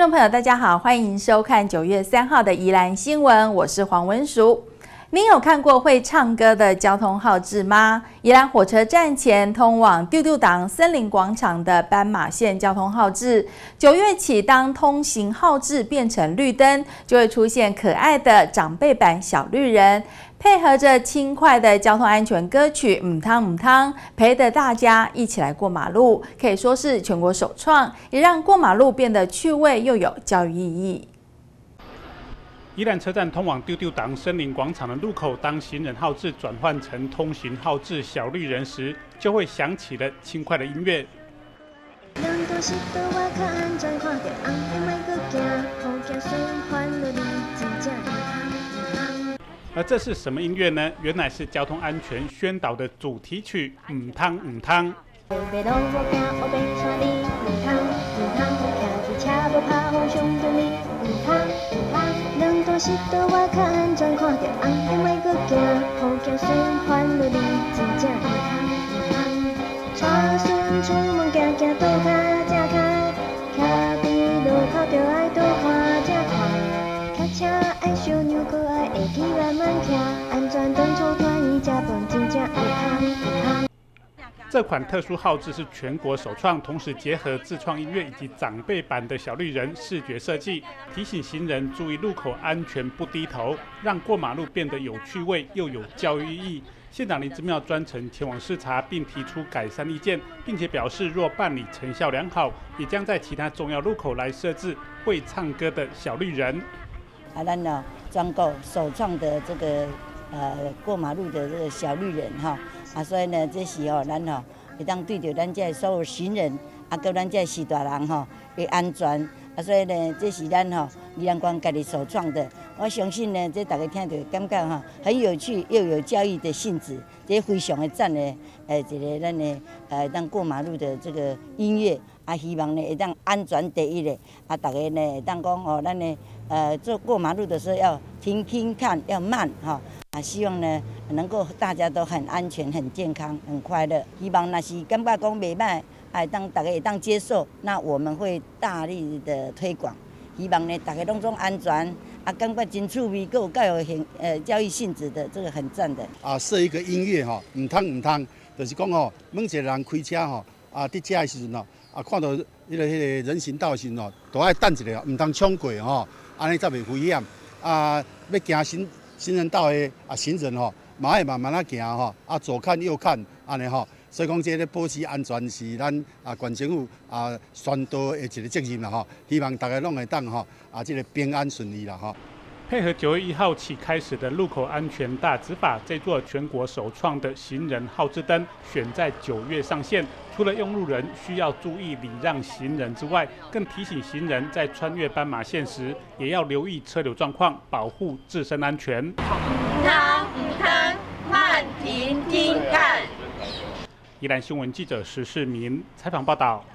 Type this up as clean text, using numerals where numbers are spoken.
众朋友，大家好，欢迎收看9月3号的宜兰新闻，我是黄文淑。您有看过会唱歌的交通号志吗？宜兰火车站前通往丢丢党森林广场的斑马线交通号志，9月起，当通行号志变成绿灯，就会出现可爱的长辈版小绿人。 配合着轻快的交通安全歌曲《母汤母汤》，陪着大家一起来过马路，可以说是全国首创，也让过马路变得趣味又有教育意义。 宜兰车站通往丢丢党森林广场的路口，当行人号志转换成通行号志小绿人时，就会响起了轻快的音乐。 而这是什么音乐呢？原来是交通安全宣导的主题曲《母汤母汤》。这款特殊号志是全国首创，同时结合自创音乐以及长辈版的小绿人视觉设计，提醒行人注意路口安全不低头，让过马路变得有趣味又有教育意义。县长林之妙专程前往视察，并提出改善意见，并且表示若办理成效良好，也将在其他重要路口来设置会唱歌的小绿人。 咱呢，全国首创的这个过马路的这个小绿人哈。 所以呢，这是咱会当对着咱这所有行人，跟咱这士大人的安全。所以呢，这是咱宜兰县家己首创的。我相信呢，这大家听到感觉很有趣又有教育的性质，这非常的赞的一个咱的当过马路的这个音乐。希望呢会当安全第一的。大家呢会当讲咱的做过马路的时候要停停看，要慢希望呢能够大家都很安全、很健康、很快乐。希望那是感觉讲袂歹，当大家会当接受，那我们会大力的推广。希望呢大家拢总安全，感觉真趣味，够有教育性质的，这个很赞的。 设一个音乐唔通唔通，就是讲每一个人开车伫遮的时阵看到迄个人行道的时阵都爱等一下，唔通冲过安尼才袂危险。要行行人道的行人嘛爱慢慢行左看右看安尼所以讲这个保持安全是咱县政府宣导的一个责任啦希望大家拢会当这个平安顺利啦配合9月1号起开始的路口安全大执法，这座全国首创的行人号志灯选在9月上线。除了用路人需要注意礼让行人之外，更提醒行人在穿越斑马线时，也要留意车流状况，保护自身安全。 母汤，慢停听看。 宜兰新闻记者石世民采访报道。